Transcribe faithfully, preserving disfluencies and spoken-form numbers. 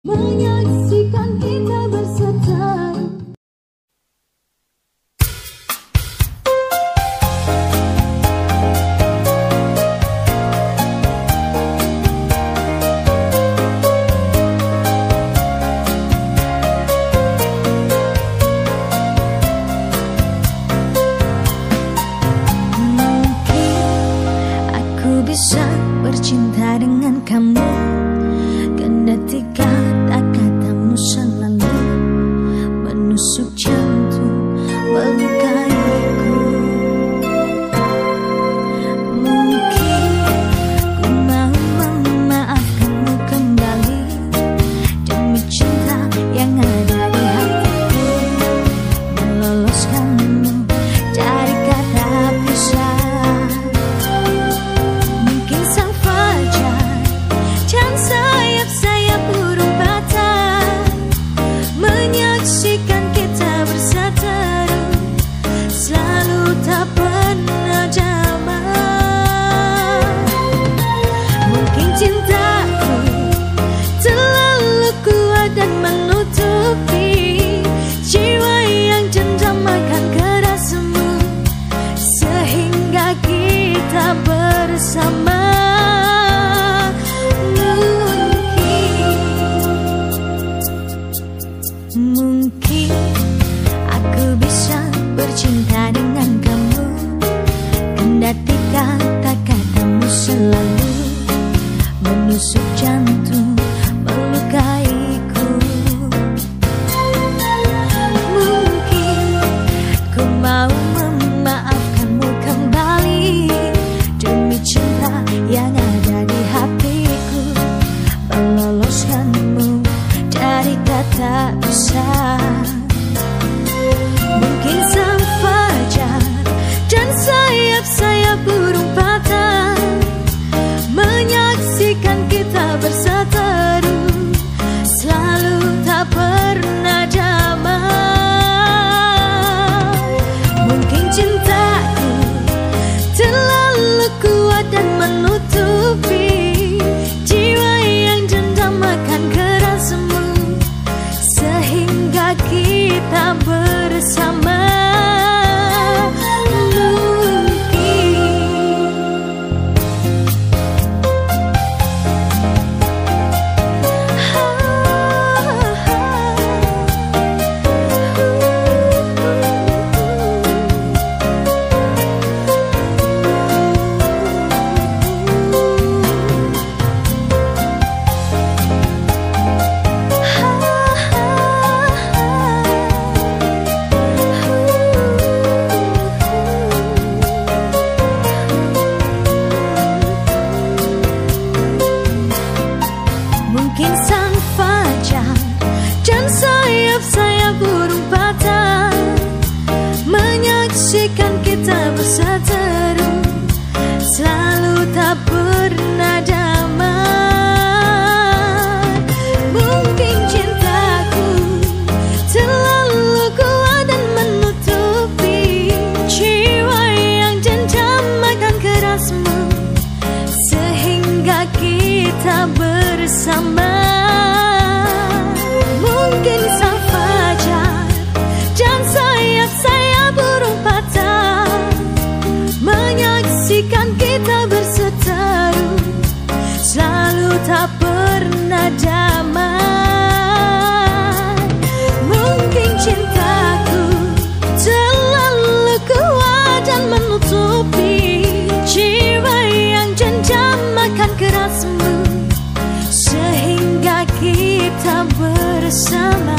Menyaksikan kita berseteru. Mungkin aku bisa bercinta dengan kamu, kendati kata-katamu selalu menusuk jantung, melukaiku. Mungkin ku mau memaafkanmu kembali demi cinta yang ada di hatiku, meloloskanmu dari kata pisah. Mungkin sang fajar dan sayap-sayap burung patah menyaksikan kita berseteru, selalu tak pernah damai. Mungkin cintaku terlalu kuat dan menutupi jiwa yang dendam akan kerasmu, sehingga kita bersama. Mungkin aku bisa bercinta dengan kamu, kendati kata-katamu selalu menusuk jantung, melukaiku. Mungkin ku mau memaafkanmu kembali demi cinta yang ada di hatiku, meloloskanmu dari kata pisah. Mungkin sang fajar dan sayap-sayap burung patah menyaksikan kita berseteru, selalu tak pernah damai. Mungkin cintaku terlalu kuat dan menutupi jiwa yang dendam akan kerasmu, sehingga kita bersama. Mungkin sang fajar dan sayap-sayap burung patah menyaksikan kita berseteru, selalu tak pernah damai. Mungkin cintaku terlalu kuat dan menutupi jiwa yang dendam akan kerasmu, sehingga kita bersama. Mungkin sang fajar dan sayap-sayap burung patah menyaksikan kita berseteru, selalu tak pernah damai. Mungkin cintaku terlalu kuat dan menutupi jiwa yang dendam akan kerasmu, sehingga kita bersama.